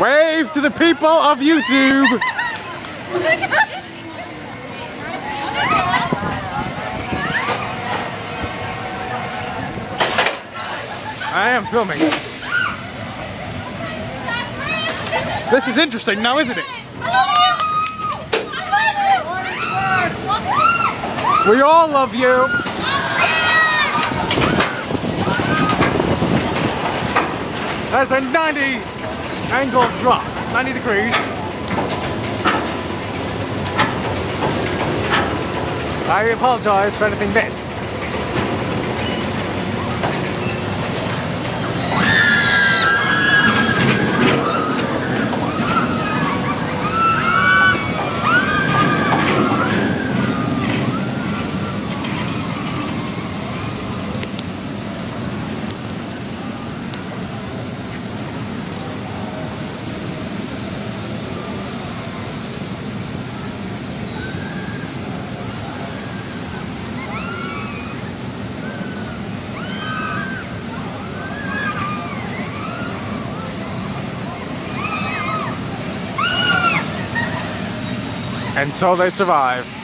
Wave to the people of YouTube! I am filming. This is interesting now, isn't it? We all love you! That's a 90 angle drop, 90 degrees. I apologize for anything missed. And so they survive.